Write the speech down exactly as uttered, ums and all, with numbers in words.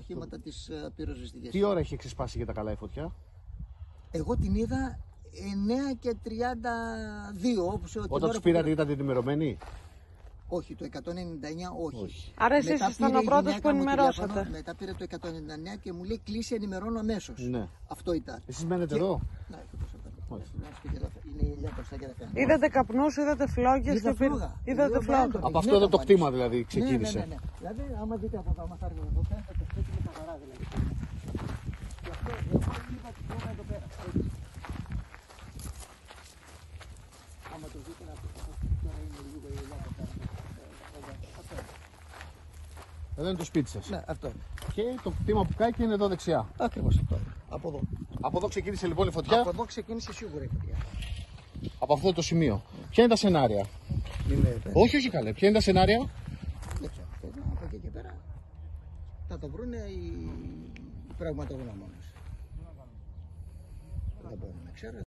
οχήματα τις πυροσβεστικές. Τι ώρα έχει ξεσπάσει για τα καλά η φωτιά? Εγώ την είδα εννέα και τριάντα δύο. Όπως Όταν τους πήρατε ήταν ενημερωμένοι? Όχι, το εκατόν ενενήντα εννέα όχι. όχι. Άρα εσείς ήσασταν ο πρώτος που ενημερώσατε. Μετά πήρε το εκατόν ενενήντα εννέα και μου λέει κλείσει, ενημερώνω αμέσως. Ναι. Αυτό ήταν. Εσείς μένετε και... εδώ? Ναι, είναι η ηλιά μπροστά και τα φαίνεται. Είδατε καπνούς, είδατε φλόγες και φλόγα. είδατε φλόγα. Από αυτό εδώ το κτήμα δηλαδή ξεκίνησε. Ναι, ναι, ναι, ναι. Δηλαδή, άμα δείτε από εδώ, άμα θα έρθετε εδώ, φαίνεται το σπίτι με καθαρά δηλαδή. Και αυτό, εγώ είπα τη φλόγα εδώ πέρα. Έτσι. Άμα το δείτε, να τώρα είναι λίγο η ηλιά μπροστά. Αυτό. Εδώ είναι το σπίτι σας. Ναι, αυτό. Και το κτήμα που κάει και είναι εδώ δεξιά. Ακριβώς αυτό. Από εδώ. Από εδώ ξεκίνησε λοιπόν η φωτιά. Από εδώ ξεκίνησε σίγουρα η φωτιά. Από αυτό το σημείο. Ποια είναι τα σενάρια? Είναι όχι, όχι καλέ. Ποια είναι τα σενάρια? δεν ξέρω. Από εκεί και πέρα θα το βρούνε οι πραγματογνώμονες. Δεν μπορούμε να ξέρω.